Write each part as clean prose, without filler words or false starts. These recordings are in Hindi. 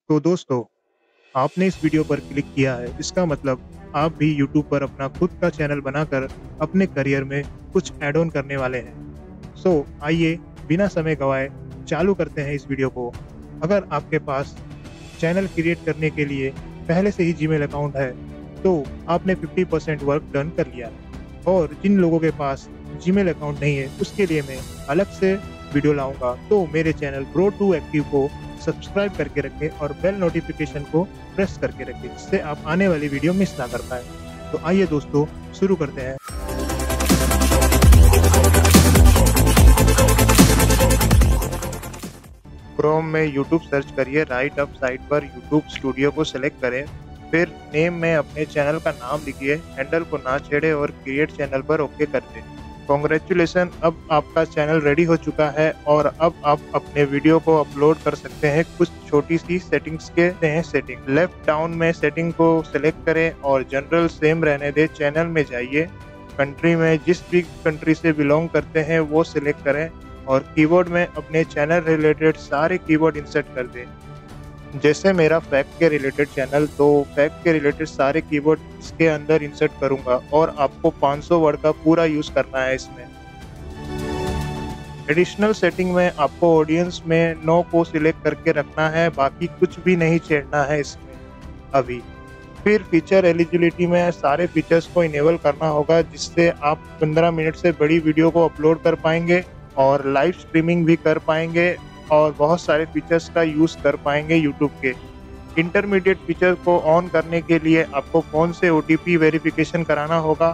तो दोस्तों, आपने इस वीडियो पर क्लिक किया है, इसका मतलब आप भी यूट्यूब पर अपना खुद का चैनल बनाकर अपने करियर में कुछ ऐड ऑन करने वाले हैं। आइए बिना समय गवाए चालू करते हैं इस वीडियो को। अगर आपके पास चैनल क्रिएट करने के लिए पहले से ही जीमेल अकाउंट है, तो आपने 50% वर्क डन कर लिया है। और जिन लोगों के पास जीमेल अकाउंट नहीं है, उसके लिए मैं अलग से वीडियो लाऊंगा। तो मेरे चैनल ग्रो टू एक्टिव को सब्सक्राइब करके रखें और बेल नोटिफिकेशन को प्रेस करके रखें, जिससे आप आने वाली वीडियो मिस ना कर पाए। तो आइए दोस्तों, शुरू करते हैं। क्रोम में यूट्यूब सर्च करिए, राइट अप साइड पर यूट्यूब स्टूडियो को सिलेक्ट करें। फिर नेम में अपने चैनल का नाम लिखिए, हैंडल को ना छेड़े और क्रिएट चैनल पर ओके कर दें। कॉन्ग्रेचुलेसन, अब आपका चैनल रेडी हो चुका है और अब आप अपने वीडियो को अपलोड कर सकते हैं। कुछ छोटी सी सेटिंग्स के हैं। सेटिंग लेफ्ट डाउन में सेटिंग को सिलेक्ट करें और जनरल सेम रहने दें। चैनल में जाइए, कंट्री में जिस भी कंट्री से बिलोंग करते हैं वो सिलेक्ट करें और कीबोर्ड में अपने चैनल रिलेटेड सारे कीवर्ड इंसर्ट कर दें। जैसे मेरा फैक्ट के रिलेटेड चैनल, तो फैक्ट के रिलेटेड सारे कीवर्ड इसके अंदर इंसर्ट करूंगा और आपको 500 वर्ड का पूरा यूज करना है इसमें। एडिशनल सेटिंग में आपको ऑडियंस में नो को सिलेक्ट करके रखना है, बाकी कुछ भी नहीं छेड़ना है इसमें अभी। फिर फीचर एलिजिबिलिटी में सारे फीचर्स को इनेबल करना होगा, जिससे आप 15 मिनट से बड़ी वीडियो को अपलोड कर पाएंगे और लाइव स्ट्रीमिंग भी कर पाएंगे और बहुत सारे फीचर्स का यूज कर पाएंगे यूट्यूब के। इंटरमीडिएट फीचर को ऑन करने के लिए आपको फोन से OTP वेरिफिकेशन कराना होगा।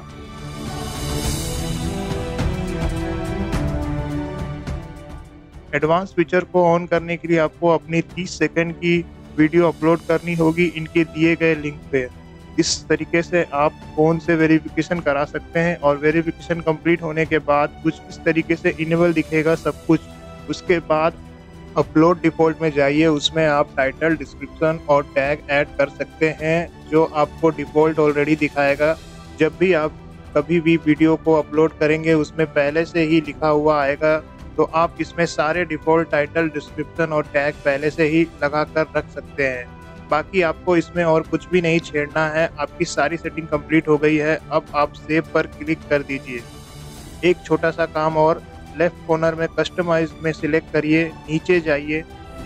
एडवांस फीचर को ऑन करने के लिए आपको अपनी 30 सेकंड की वीडियो अपलोड करनी होगी इनके दिए गए लिंक पे। इस तरीके से आप फोन से वेरिफिकेशन करा सकते हैं और वेरिफिकेशन कंप्लीट होने के बाद कुछ इस तरीके से इनेबल दिखेगा सब कुछ। उसके बाद अपलोड डिफॉल्ट में जाइए, उसमें आप टाइटल, डिस्क्रिप्शन और टैग ऐड कर सकते हैं, जो आपको डिफॉल्ट ऑलरेडी दिखाएगा। जब भी आप कभी भी वीडियो को अपलोड करेंगे उसमें पहले से ही लिखा हुआ आएगा, तो आप इसमें सारे डिफॉल्ट टाइटल, डिस्क्रिप्शन और टैग पहले से ही लगा कर रख सकते हैं। बाकी आपको इसमें और कुछ भी नहीं छेड़ना है। आपकी सारी सेटिंग कंप्लीट हो गई है। अब आप सेव पर क्लिक कर दीजिए। एक छोटा सा काम और, लेफ्ट कॉर्नर में कस्टमाइज में सिलेक्ट करिए, नीचे जाइए,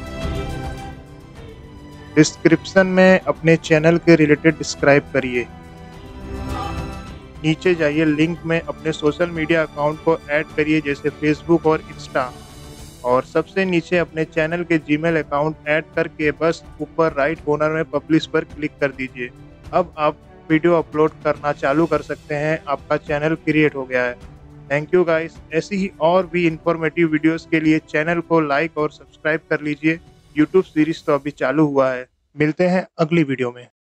डिस्क्रिप्शन में अपने चैनल के रिलेटेड डिस्क्राइब करिए। नीचे जाइए, लिंक में अपने सोशल मीडिया अकाउंट को ऐड करिए, जैसे फेसबुक और इंस्टा। और सबसे नीचे अपने चैनल के जीमेल अकाउंट ऐड करके बस ऊपर राइट कॉर्नर में पब्लिश पर क्लिक कर दीजिए। अब आप वीडियो अपलोड करना चालू कर सकते हैं। आपका चैनल क्रिएट हो गया है। Thank you guys. ऐसी ही और भी इंफॉर्मेटिव वीडियोस के लिए चैनल को लाइक और सब्सक्राइब कर लीजिए। यूट्यूब सीरीज तो अभी चालू हुआ है। मिलते हैं अगली वीडियो में।